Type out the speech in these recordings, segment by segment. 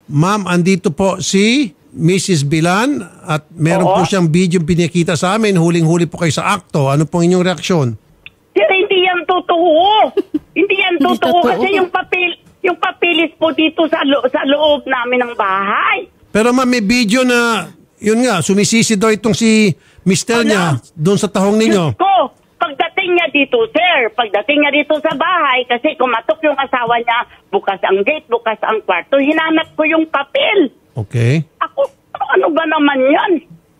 Ma'am, andito po si Mrs. Bilan at meron po siyang video pinakita sa amin. Huling-huli po kayo sa akto. Ano pong inyong reaksyon? Sir, hindi yan totoo. Hindi yan totoo kasi yung papilis po dito sa loob namin ng bahay. Pero ma'am, may video na, yun nga, sumisisi daw itong si mister niya doon sa tahong ninyo. Diyos ko, pagdating niya dito, sir, sa bahay, kasi kumatok yung asawa niya, bukas ang gate, bukas ang kwarto, hinanap ko yung papel. Okay. Ako, ano ba naman yan?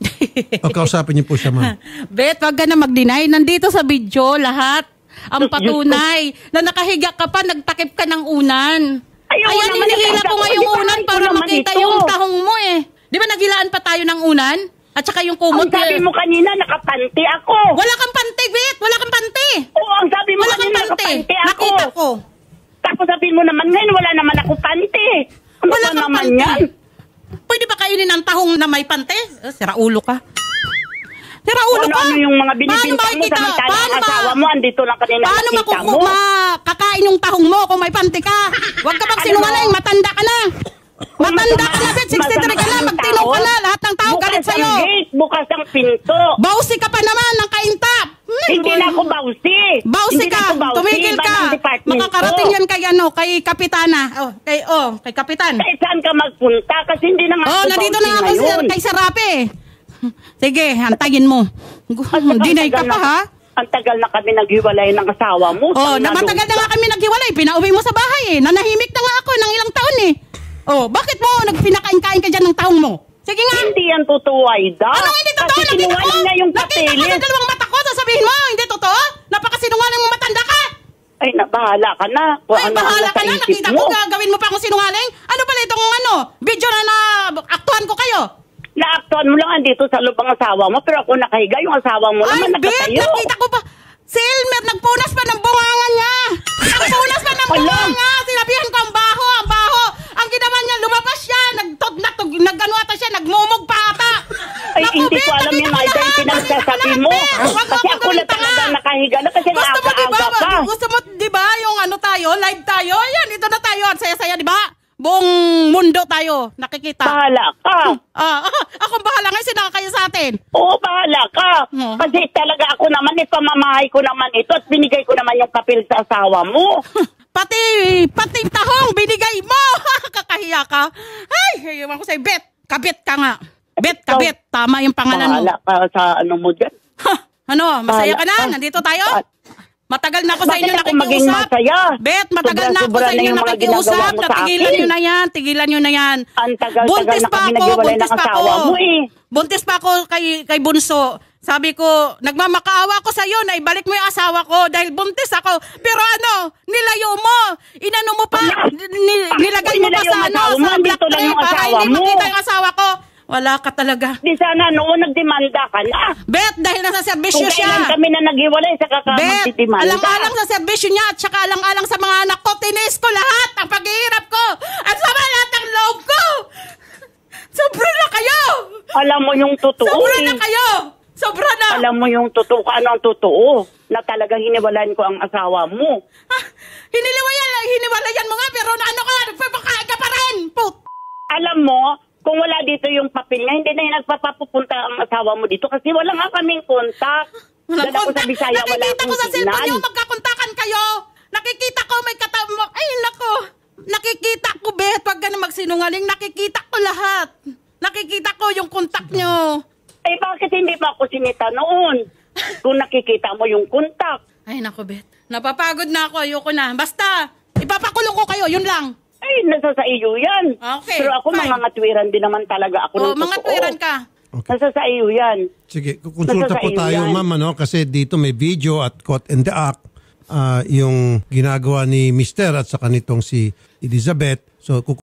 O, kausapin niyo po siya, ma'am. Bet, wag ka na mag-deny. Nandito sa video lahat. Ang patunay na nakahiga ka pa, nagtakip ka ng unan. Ayan, hinihila ko nga yung unan para makita yung tahong mo eh. Di ba naghilaan pa tayo ng unan? At saka yung kumot. Ang sabi mo kanina, nakapanti ako. Wala kang panty, Bet. Wala kang panty. Oo, ang sabi mo kanina, nakapanti ako. Nakita ko. Tapos sabihin mo naman ngayon, wala naman ako panty. Ano Wala ba kang naman panty. yan? Pwede ba kainin ang tahong na may pante? Sira ulo ka. Sira ulo ka. Ano yung mga binibinta mo samantala ang asawa mo, andito lang kanina paano nakita mo? makakain yung tahong mo kung may pante ka? Huwag ka bang sinungaling, matanda ka na. Matanda ka na, Bet. 63 ka na, magtino ka na. Lahat ng tao galit sa'yo. Bukas ang gate, bukas ang pinto. Bausi ka pa naman ng kaintap. Hindi na ako bausi. Bausi ka, tumigil ka. Makakarating yan kay Kapitana. Kay Kapitan. Eh, saan ka magpunta? Kasi hindi na nga ako nandito bausi na ako ngayon. kay Sarape. Sige, antayin mo. Dinay ka pa, ha? Ang tagal na kami naghiwalay ng asawa mo. Matagal na nga kami naghiwalay. Pinauwi mo sa bahay eh. Nanahimik na nga ako ng ilang taon eh. Bakit mo nagpinakain-kain ka dyan ng taong mo? Sige nga. Hindi yan totoo, Aida. Ano hindi totoo? Kasi sinungaling niya yung Nakita ko papeles. sa dalawang mata ko. Sasabihin mo, hindi totoo? Napakasinungaling mo, matanda ka. Ay, bahala ka na. Bahala ka na. Nakita ko, gagawin mo pa akong sinungaling. Ano pala itong video na aktuhan ko kayo? Naaktuhan mo lang andito sa loob ang asawa mo, pero ako nakahiga, yung asawa mo naman nakatayo. Nakita ko pa. Si Elmer, nagpunas pa ng bunganga niya. Nagpunas pa ng bunganga. Sinabihan ko, ang baho. Ang ginawa niya, lumabas siya. Nag-ano siya, nagmumog pa ata. Ay, hindi ko alam yung Aida yung pinagsasabi mo. Kasi ako na talaga nakahiga na kasi naaga-aga ka. Gusto mo, di ba, yung live tayo? Ayan, ito na tayo. Ang saya-saya, di ba? Buong mundo tayo, nakikita. Bahala ka. Akong bahala ngayon, sinakakayo sa atin. Oo, bahala ka. Kasi talaga ako naman, pamamahay ko naman ito at binigay ko naman yung papel sa asawa mo. Pati tahong binigay mo. Kakahiya ka. Ay, ewan ko sa'yo, Bet. Kabit ka nga. Bet, kabit. Tama yung pangalan mo. Bahala ka sa ano mo dyan. Masaya ka na? Nandito tayo? Matagal na ako sa inyo Bakit ako maging nakikiusap. masaya? Bet, matagal na ako Sobra-sobra sa na inyo yung mga nakikiusap. ginagawa mo sa Tigilan akin. nyo na yan. Ang tagal-tagal na kami naghiwalay ng asawa mo eh. Buntis pa ako kay Bunso. Sabi ko, nagmamakaawa ko sa iyo na ibalik mo yung asawa ko dahil buntis ako. Pero nilayo mo. Inano mo pa. Nilagay mo pa sa black tray para hindi makita yung asawa ko. Wala ka talaga. Di sana noon nagdemanda ka na. Bet, dahil nasa serbisyo Kung siya. kailan kami na naghiwalay sa Bet, magdidemanda. alang-alang sa serbisyo niya at saka alang-alang sa mga anak ko. Tinis ko lahat ang paghihirap ko. At sama lahat ng loob ko. Sobra na kayo. Alam mo yung totoo Sobra eh. na kayo. Sobra na. Alam mo yung totoo, ano ang totoo? Na talagang hiniwalaan ko ang asawa mo. Hiniwalayan mo nga pero pagpakain ka pa rin. Alam mo, kung wala dito yung papel niya, hindi na yung nagpapapunta ang asawa mo dito kasi wala nga kaming kontak. Walang Dala ko sa Bisaya, wala Nakikita ko akong sa cellphone niyo, signal. magkakontakan kayo. Nakikita ko may katamo. Ay, nako. Nakikita ko, Bet. Wag ka na magsinungaling. Nakikita ko lahat. Nakikita ko yung kontak niyo. Eh, bakit hindi pa ako sinita noon? Kung nakikita mo yung kontak. Ay, nako, Bet. Napapagod na ako. Ayoko na. Basta, ipapakulong ko kayo. Yun lang. Ay, nasa sa iyo yan. Okay, Pero ako fine. mga ngatwiran din naman talaga ako ng totoo. Mga tuwiran ka. Okay. Nasa sa iyo yan. Sige, kukonsulta Nasa po sa iyo tayo, yan. ma'am, kasi dito may video at caught in the act yung ginagawa ni Mister at saka nitong si Elizabeth. So,